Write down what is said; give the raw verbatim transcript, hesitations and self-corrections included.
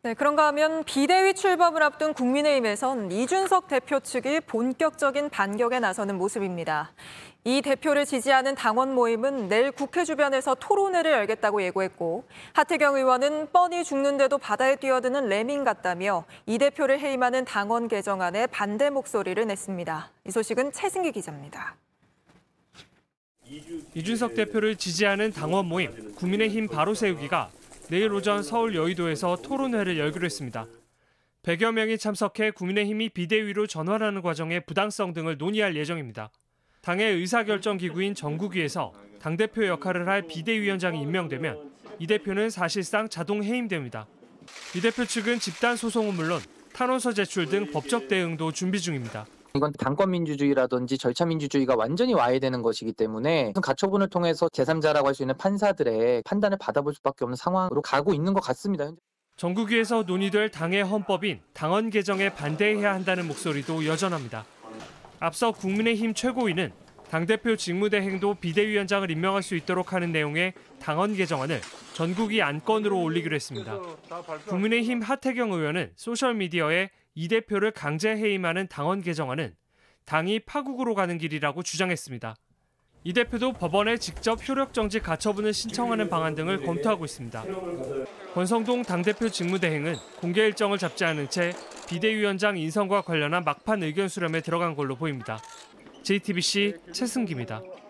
네, 그런가 하면 비대위 출범을 앞둔 국민의힘에선 이준석 대표 측이 본격적인 반격에 나서는 모습입니다. 이 대표를 지지하는 당원 모임은 내일 국회 주변에서 토론회를 열겠다고 예고했고, 하태경 의원은 뻔히 죽는데도 바다에 뛰어드는 레밍 같다며 이 대표를 해임하는 당원 개정안에 반대 목소리를 냈습니다. 이 소식은 최승기 기자입니다. 이준석 대표를 지지하는 당원 모임 국민의힘 바로 세우기가 내일 오전 서울 여의도에서 토론회를 열기로 했습니다. 백여 명이 참석해 국민의힘이 비대위로 전환하는 과정의 부당성 등을 논의할 예정입니다. 당의 의사결정기구인 전국위에서 당대표 역할을 할 비대위원장이 임명되면 이 대표는 사실상 자동 해임됩니다. 이 대표 측은 집단 소송은 물론 탄원서 제출 등 법적 대응도 준비 중입니다. 이건 당권민주주의라든지 절차민주주의가 완전히 와해되는 것이기 때문에 가처분을 통해서 제삼자라고 할 수 있는 판사들의 판단을 받아볼 수밖에 없는 상황으로 가고 있는 것 같습니다. 전국위에서 논의될 당의 헌법인 당헌 개정에 반대해야 한다는 목소리도 여전합니다. 앞서 국민의힘 최고위는 당대표 직무대행도 비대위원장을 임명할 수 있도록 하는 내용의 당헌 개정안을 전국위 안건으로 올리기로 했습니다. 국민의힘 하태경 의원은 소셜미디어에 이 대표를 강제 해임하는 당헌 개정안은 당이 파국으로 가는 길이라고 주장했습니다. 이 대표도 법원에 직접 효력정지 가처분을 신청하는 방안 등을 검토하고 있습니다. 권성동 당대표 직무대행은 공개 일정을 잡지 않은 채 비대위원장 인선과 관련한 막판 의견 수렴에 들어간 걸로 보입니다. 제이티비씨 최승기입니다.